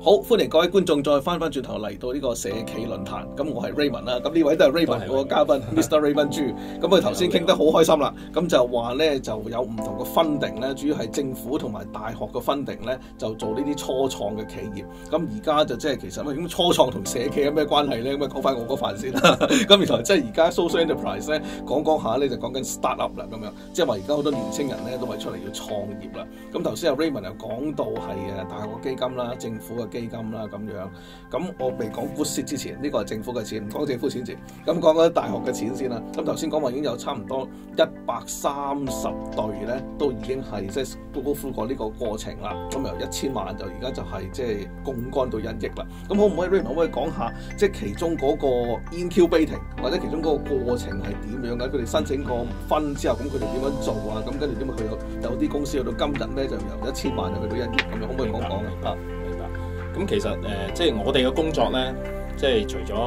好，歡迎各位觀眾再翻轉頭嚟到呢個社企論壇。咁我係 Raymond 啦，咁呢位都係 Raymond 個嘉賓 Mr. Raymond 朱。咁佢頭先傾得好開心啦。咁就話咧就有唔同嘅 funding 咧，主要係政府同埋大學嘅 funding 咧，就做呢啲初創嘅企業。咁而家就即係其實咁初創同社企有咩關係咧？咁啊講翻我嗰份先啦。咁原來即係而家 social enterprise 咧講下咧就講緊 start up 啦咁樣，即係話而家好多年青人咧都係出嚟要創業啦。咁頭先阿 Raymond 又講到係大學嘅基金啦、政府嘅基金啦咁樣。咁我未講 good seed 之前，呢個係政府嘅錢，唔講政府錢先。咁講緊大學嘅錢先啦。咁頭先講話已經有差唔多130隊咧，都已經係即係都高呼過呢個過程啦。咁由1000萬就而家就係即係槓桿到1億啦。咁可唔可以 Raymond 可唔可以講下即係其中嗰個 incubating 或者其中嗰個過程係點樣嘅？佢哋申請個分之後，咁佢哋點樣做啊？咁跟住點解佢有啲公司去到今日咧就由1000萬就去到1億咁樣？可唔可以講啊？ 明白。咁其實即係我哋嘅工作咧，即係除咗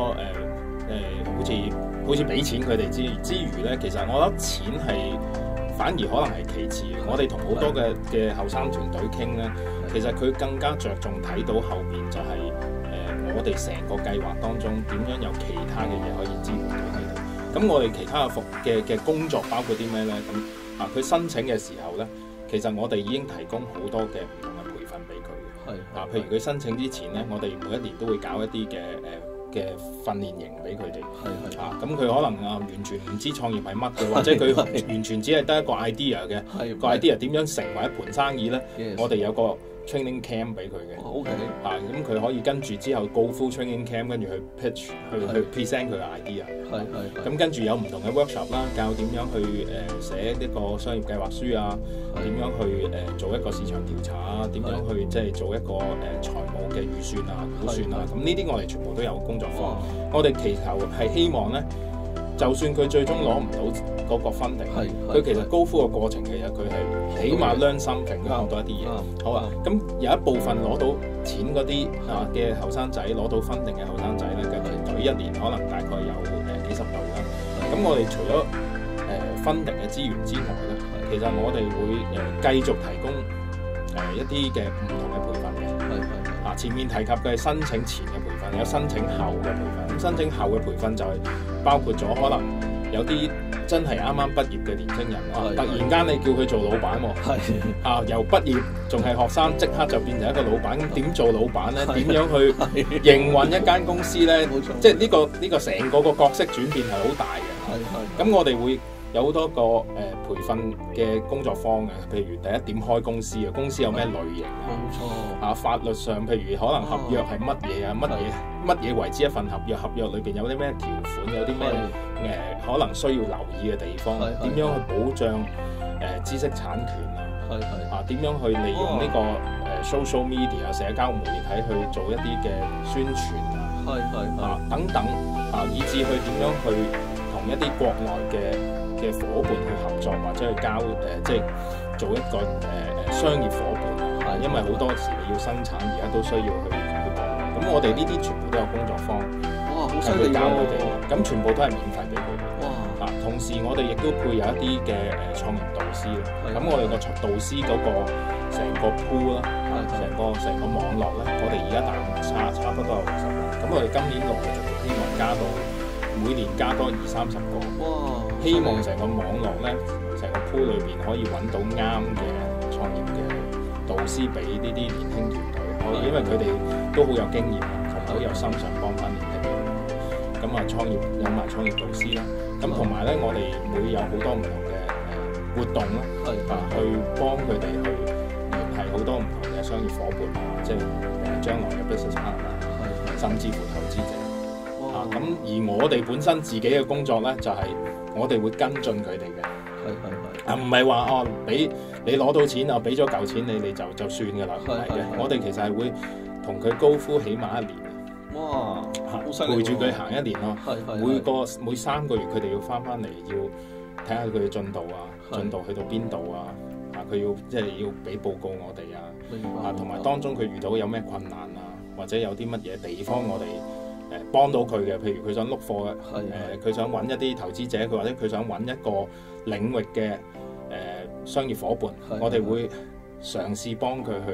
好似俾錢佢哋之餘咧，其實我覺得錢係反而可能係其次。我哋同好多嘅後生團隊傾咧，其實佢更加着重睇到後邊就係我哋成個計劃當中點樣有其他嘅嘢可以支援到佢哋。咁我哋其他嘅工作包括啲咩咧？咁佢申請嘅時候咧，其實我哋已經提供好多嘅唔同嘅培訓俾佢嘅。譬如佢申請之前咧，我哋每一年都會搞一啲嘅訓練營俾佢哋。咁佢可能完全唔知創業係乜嘅，或者佢完全只係得一個 idea 嘅。個 idea 點樣成為一盤生意咧？我哋有個 training camp 俾佢嘅。 OK。 咁佢可以跟住之後 go full training camp， 跟住去 pitch 去 present 佢嘅 idea。咁跟住有唔同嘅 workshop 啦，教點樣去寫呢個商業計劃書啊，點樣去做一個市場調查啊，點樣去即係做一個財務嘅預算啊、估算啊。咁呢啲我哋全部都有工作坊。我哋其實係希望咧，就算佢最終攞唔到嗰個 funding，佢其實高呼嘅過程，其實佢係起碼 learn something，學到一啲嘢。好啊，咁有一部分攞到錢嗰啲嘅後生仔，攞到 funding 嘅後生仔咧嘅團隊，一年可能大概有幾十隊啦。咁我哋除咗funding 嘅資源之外咧，其實我哋會繼續提供一啲嘅唔同嘅培訓嘅。前面提及嘅係申請前嘅培訓，有申請後嘅培訓。咁申請後嘅培訓就係包括咗可能有啲真係啱啱畢業嘅年輕人，突然間你叫佢做老闆喎，由畢業仲係學生，即刻就變成一個老闆。咁點做老闆咧？點樣去營運一間公司咧？即係呢個成個角色轉變係好大嘅。咁我哋會有好多個培訓嘅工作坊嘅，譬如第一點開公司嘅公司有咩類型啊？冇錯。法律上譬如可能合約係乜嘢啊？乜嘢為之一份合約？合約裏邊有啲咩條款？有啲咩可能需要留意嘅地方？點樣去保障知識產權啊？點樣去利用呢個social media 社交媒體去做一啲嘅宣傳啊？等等以至去點樣去同一啲國內嘅夥伴去合作，或者去即係做一個商業夥伴。因為好多時你要生產，而家都需要去國內。咁我哋呢啲全部都有工作坊，係去教佢哋。咁全部都係免費俾佢哋。同時我哋亦都配有一啲嘅創業導師啦。咁我哋個導師嗰個成個 pool 啦，成個網絡咧，我哋而家大概差不多有60個。咁我哋今年陸陸續續希望加到每年加多20-30個。希望成個網絡咧，成個 pool 裏邊可以揾到啱嘅創業嘅導師俾呢啲年輕團隊，因為佢哋都好有經驗，好有心想幫翻年輕人。咁創業有埋創業導師啦，咁同埋咧，我哋會有好多唔同嘅活動啦，去幫佢哋去聯繫好多唔同嘅商業夥伴即係將來嘅 business partner，甚至乎投資者。咁而我哋本身自己嘅工作咧，就係我哋會跟進佢哋嘅，唔係話俾你攞到錢俾咗嚿錢你就算㗎啦，唔係嘅。我哋其實係會同佢高呼起碼1年，陪住佢行1年咯。每3個月佢哋要翻嚟，要睇下佢嘅進度啊，進度去到邊度啊，佢要即係要俾報告我哋啊，同埋當中佢遇到有咩困難啊，或者有啲乜嘢地方我哋幫到佢嘅，譬如佢想碌貨嘅，佢想揾一啲投資者，佢或者佢想揾一個領域嘅商業夥伴，我哋會嘗試幫佢去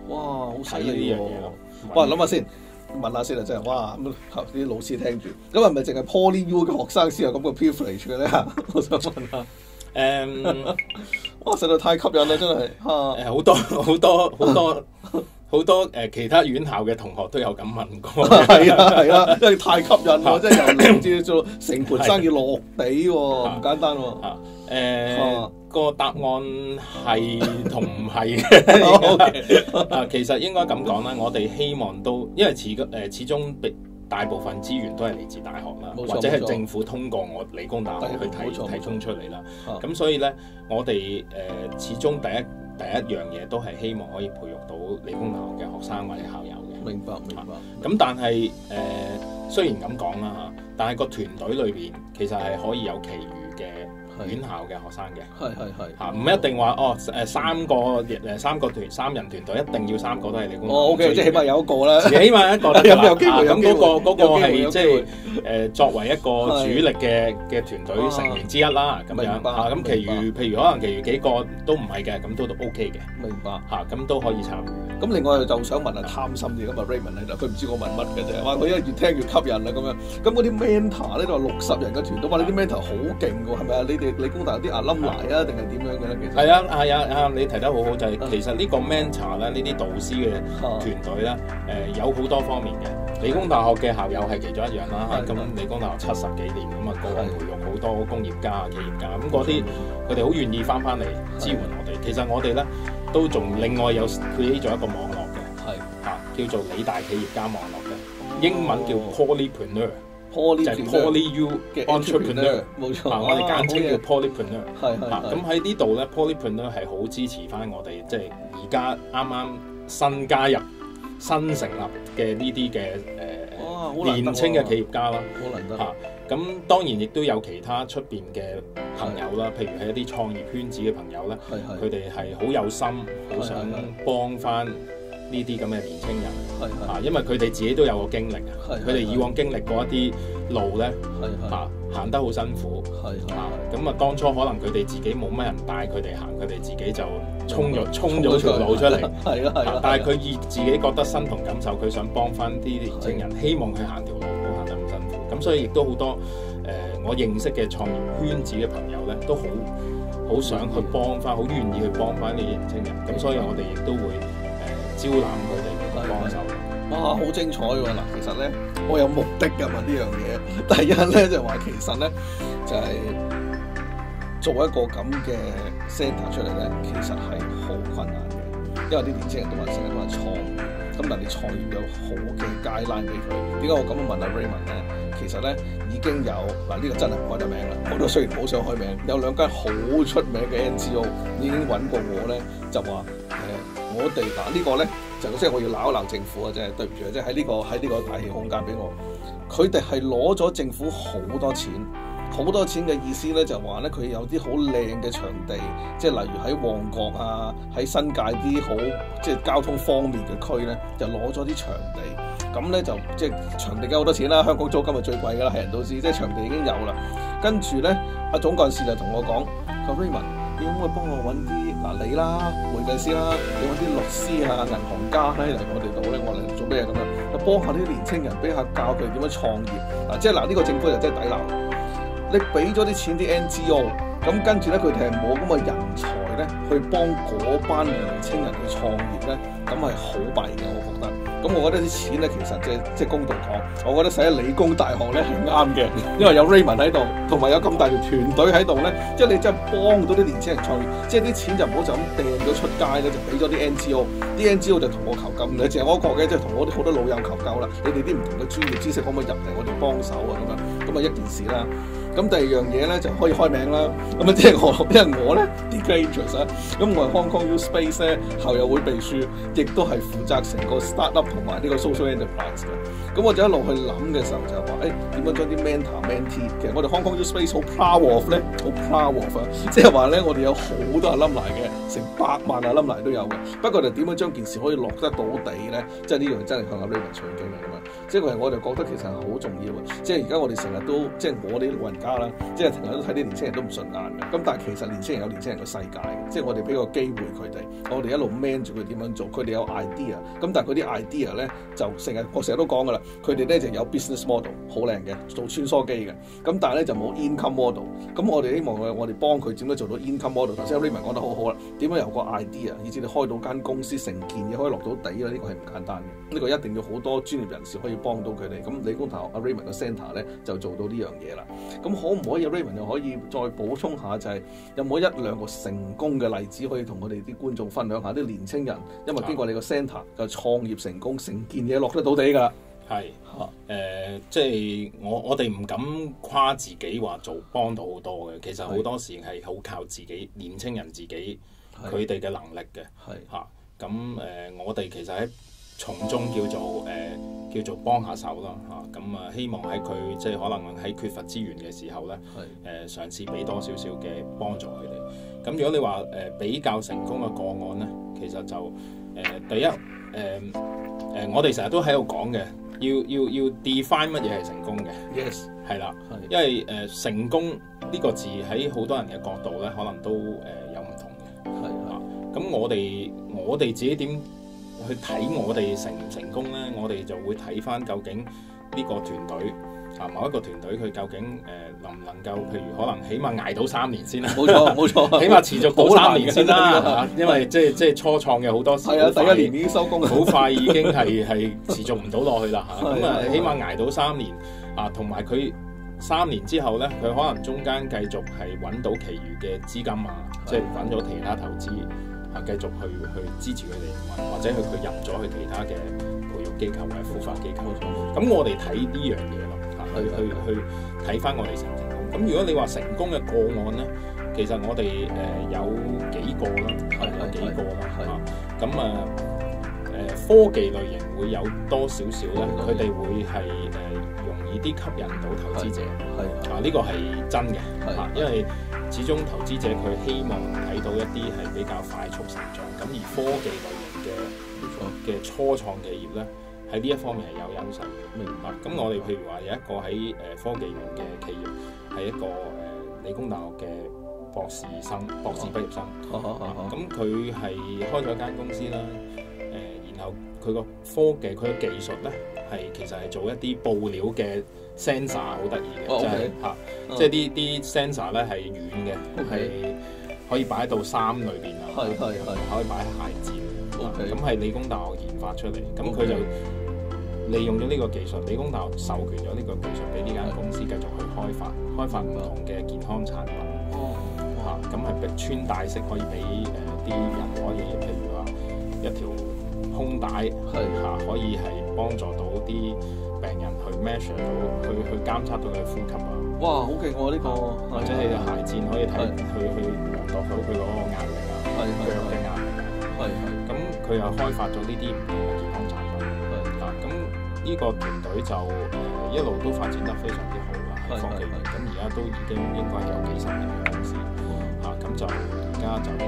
哇，好犀睇呢利樣嘢咯。 哇，諗下先。問下先啦，真係哇！咁啲老師聽住，咁係咪淨係 Poly U 嘅學生先有咁個 privilege 嘅咧？我想問下。哇！實在太吸引啦，真係好多其他院校嘅同學都有咁問過。 係啊，因為太吸引喎，即係由零至做成盤生意落地喎，唔簡單喎。 個答案係同唔係嘅。其實應該咁講啦，我哋希望都因為始終大部分資源都係嚟自大學啦，或者係政府通過我理工大學去提供出嚟啦。咁所以咧，我哋始終第一樣嘢都係希望可以培育到理工大學嘅學生或者校友嘅。 明白。 咁但係雖然咁講啦嚇，但係個團隊裏邊其實係可以有其餘嘅院校嘅學生嘅，係嚇，唔一定話三人團隊一定要3個都係理工。 OK， 即係起碼有一個啦， 起碼一個都有機會。 咁嗰個係即係作為一個主力嘅團隊成員之一啦。咁樣嚇，咁譬如可能其餘幾個都唔係嘅，咁都 OK 嘅。 明白嚇，咁都可以參與。 咁另外就想問下貪心啲，咁啊 Raymond 喺度，佢唔知我問乜嘅啫。哇！佢越聽越吸引啦咁樣。咁嗰啲 mentor 咧，都話60人嘅團隊，哇！你啲 mentor 好勁㗎，係咪啊？你哋理工大有啲alumni啊，定係點樣嘅咧？其實係啊，你提得好好，就係其實呢個 mentor 咧，呢啲導師嘅團隊咧，有好多方面嘅。理工大學嘅校友係其中一樣啦。咁理工大學70幾年，咁啊過往培育好多工業家、企業家，咁嗰啲佢哋好願意翻嚟支援我哋。其實我哋咧都仲另外有 create 咗一個網絡嘅，叫做理大企業家網絡嘅，英文叫 Polypreneur。就係 Poly U 嘅 entrepreneur， 冇錯，我哋簡稱叫 Polypreneur。咁喺呢度咧 ，Polypreneur 係好支持翻我哋，即係而家啱啱新加入、新成立嘅呢啲嘅年青嘅企業家啦。 好難得嚇！咁當然亦都有其他出邊嘅朋友啦，譬如係一啲創業圈子嘅朋友咧，佢哋係好有心，好想幫翻呢啲咁嘅年青人，因為佢哋自己都有個經歷啊，佢哋以往經歷過一啲路咧，行得好辛苦，咁啊當初可能佢哋自己冇乜人帶佢哋行，佢哋自己就衝咗條路出嚟，但係佢自己覺得身同感受，佢想幫翻啲年青人，希望佢行條路唔好行得咁辛苦，咁所以亦都好多我認識嘅創業圈子嘅朋友咧，都好想去幫翻，好願意去幫翻呢啲年青人，咁所以我哋亦都會招攬佢哋去幫手。 哇，好精彩喎！嗱，其實咧，我有目的㗎嘛呢樣嘢。第一咧就話其實咧就係做一個咁嘅 centre 出嚟咧，其實係好困難嘅，因為啲年青人都話成日都係創業，咁但係你創業有好嘅 guideline 俾佢。點解我咁樣問阿 Raymond 咧？其實咧已經有嗱，呢個真係唔開得名啦。我都雖然好想開名，有2間好出名嘅 NGO 已經揾過我咧，就話我哋嗱呢個咧就即係我要鬧一鬧政府啊！真係對唔住啊！即係喺呢個大氣空間俾我，佢哋係攞咗政府好多錢。好多錢嘅意思咧，就話咧佢有啲好靚嘅場地，即係例如喺旺角啊，喺新界啲好即係交通方便嘅區咧，就攞咗啲場地，咁咧就即係場地梗好多錢啦，香港租金係最貴㗎啦，係人都知，即係場地已經有啦。跟住咧，阿總幹事就同我講，個 Raymond，你可唔可以幫我揾啲你啦，會計師啦，你揾啲律師啊、銀行家咧嚟我哋度咧，我嚟做咩咁樣？幫下啲年青人，俾下教佢點樣創業嗱，即係呢個政府就真係抵鬧。你俾咗啲錢啲 NGO，咁跟住咧佢哋係冇咁嘅人才咧，去幫嗰班年青人去創業咧，咁係好弊嘅，我覺得。咁我覺得啲錢咧，其實即係公道講，我覺得使喺理工大學咧係啱嘅，因為有 Raymond 喺度，同埋有咁大條團隊喺度咧，即係你真係幫到啲年青人創業，即係啲錢就唔好就咁掟咗出街咧，就俾咗啲 NGO，啲 NGO 就同我求救，唔係淨係我一個嘅，即係同我啲好多老友求救啦。你哋啲唔同嘅專業知識可唔可以入嚟我哋幫手啊？咁啊一件事啦。咁第二樣嘢咧就可以開名啦，咁啊即係因為我咧 declare interest 啊，咁我係 Hong Kong U Space 咧校友會秘書，亦都係負責成個 startup 同埋呢個 social enterprise 嘅。咁我就一路去諗嘅時候就係話，點樣將啲 mentor mentee 嘅，我哋 Hong Kong U Space 好 proud of 咧，好 proud of 啊，即係話咧我哋有好多alumni嘅，成100萬alumni都有嘅。不過就點樣將件事可以落得到地咧，即係呢樣真係向阿 Raymond 取經嘅咁樣。即係我就覺得其實係好重要嘅。即係而家我哋成日都即係我哋老人家家啦，即係成日都睇啲年青人都唔順眼嘅。咁但係其實年青人有年青人嘅世界嘅，即係我哋俾個機會佢哋，我哋一路 man 住佢點樣做，佢哋有 idea。咁但係佢啲 idea 咧就我成日都講㗎啦，佢哋咧就有 business model 好靚嘅，做穿梭機嘅。咁但係咧就冇 income model。咁我哋希望我哋幫佢點樣做到 income model。頭先 Raymond 講得好好啦，點樣由個 idea 以至你開到間公司，成件嘢可以落到地啦，呢個係唔簡單嘅。呢個一定要好多專業人士可以幫到佢哋。咁理工大學阿 Raymond 嘅 centre 咧就做到呢樣嘢啦。咁可唔可以 Raymond 又可以再補充下，就係有冇一兩個成功嘅例子可以同我哋啲觀眾分享下？啲年青人因為經過你個 centre 就創業成功，成件嘢落得到地㗎。 係即係我哋唔敢誇自己話幫到好多嘅，其實好多時係好靠自己年青人自己佢哋嘅能力嘅。咁我哋其實喺從中叫做幫下手啦嚇。咁希望喺佢即係可能喺缺乏資源嘅時候咧，嘗試俾多少少嘅幫助佢哋。咁如果你話比較成功嘅個案咧，其實就第一我哋成日都喺度講嘅。要 define 乜嘢係成功嘅 ？Yes， 係啦，因為成功呢個字喺好多人嘅角度咧，可能都有唔同嘅。咁我哋自己點去睇我哋成唔成功咧？我哋就會睇翻究竟呢個團隊某一個團隊佢究竟能唔能夠，譬如可能起碼捱到3年先啦。冇錯，起碼持續到3年先啦。因為即係初創嘅好多時，第一年已經收工， 好快已經係持續唔到落去啦嚇。咁起碼捱到3年同埋佢3年之後咧，佢可能中間繼續係揾到其餘嘅資金即係揾咗其他投資繼續去支持佢哋，或者佢入咗去其他嘅培育機構或者孵化機構。咁我哋睇呢樣嘢咯。去睇翻我哋成唔成功。咁如果你話成功嘅個案咧，其實我哋有幾個啦，有幾個啦。咁科技類型會有多少少咧？佢哋會係容易啲吸引到投資者。呢個係真嘅。因為始終投資者佢希望睇到一啲係比較快速成長。咁而科技類型嘅初創企業咧，喺呢一方面係有優勢嘅。明白。咁我哋譬如話有一個喺科技園嘅企業，係一個理工大學嘅博士畢業生。咁佢係開咗間公司啦。然後佢個佢嘅技術咧其實係做一啲布料嘅 sensor， 好得意嘅，即係啲 sensor 咧係軟嘅，係可以擺喺到衫裏邊啊，可以擺喺鞋墊。咁係理工大學研發出嚟，咁佢就利用咗呢個技術，理工大學授權咗呢個技術俾呢間公司繼續去開發唔同嘅健康產品。咁係穿戴式可以俾啲人可以，譬如話一條胸帶可以係幫助到啲病人去 measure 到，去監測到佢呼吸啊。哇，好勁喎呢個！或者你嘅鞋墊可以睇去量度到佢嗰個壓力啊，腳嘅壓力啊。咁佢又開發咗呢啲唔同嘅健康產品。咁呢個團隊就一路都發展得非常之好啦，喺科技園。咁而家都已經應該有幾10年嘅公司。咁就而家就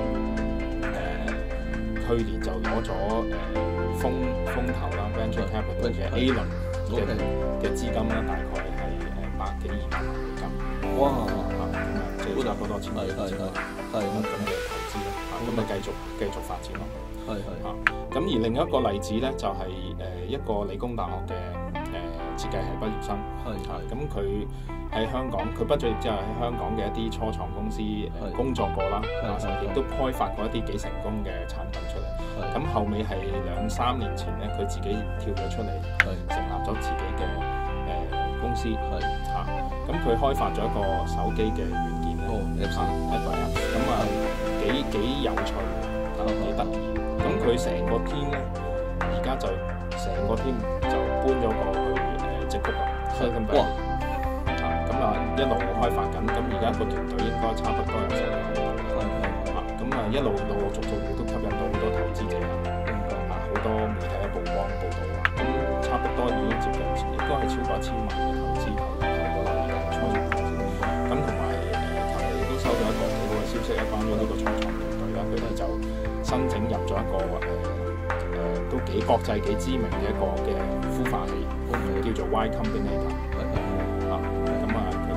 去年就攞咗風投啦 ，Venture Capital 嘅 A 輪嘅資金啦，大概係100幾200萬美金。哇！即係差唔多多錢嘅資金，咁嘅投資啦。咁繼續發展咯。咁而另一個例子咧，就係一個理工大學嘅設計系畢業生。咁佢喺香港，佢畢咗業之後喺香港嘅一啲初創公司工作過啦，亦都開發過一啲幾成功嘅產品出嚟。咁後尾係2-3年前咧，佢自己跳咗出嚟，成立咗自己嘅公司。咁佢開發咗一個手機嘅軟件咧，一個 app。咁幾有趣嘅，幾得意。咁佢成個 team 咧，而家就成個 team 就搬咗過去矽谷啦。一路開發緊，咁而家個團隊應該差不多有10個人。咁一路陸陸續續亦都吸引到好多投資者好多媒體嘅曝光報導啦。咁差不多已經接近，應該係超過1000萬嘅投資投過嚟嘅初創發展。咁同埋近期亦都收到一個幾好嘅消息，關於呢個初創團隊啦，佢哋就申請入咗一個都幾國際幾知名嘅一個嘅孵化器，叫做 Y Combinator。申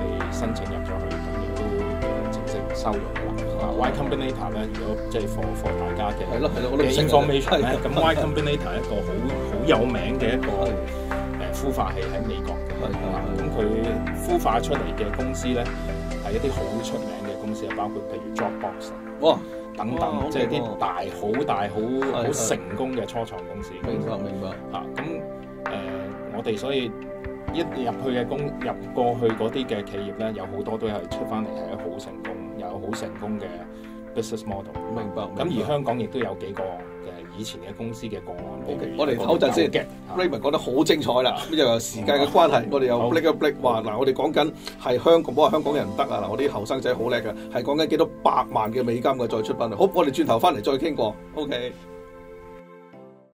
申請入咗去，咁亦都正式收用啦。Y Combinator 咧，如果即係 for 大家嘅information 咧，咁 Y Combinator 係一個好有名嘅一個孵化器喺美國嘅，咁佢孵化出嚟嘅公司咧係一啲好出名嘅公司，包括譬如 Dropbox 等等，即係啲好成功嘅初創公司。 明白嚇咁我哋所以一入過去嗰啲嘅企業咧，有好多都係出翻嚟係好成功，有好成功嘅 business model。 明白。 咁而香港亦都有幾個以前嘅公司嘅個案。 OK， 我哋唞陣先嘅。Raymond 講得好精彩啦，咁又有時間嘅關係，我哋又 break 一 break 話嗱，我哋講緊係香港，唔好話香港人唔得啊嗱，我啲後生仔好叻嘅，係講緊幾多百萬嘅美金嘅再出品。好，我哋轉頭翻嚟再傾過。OK。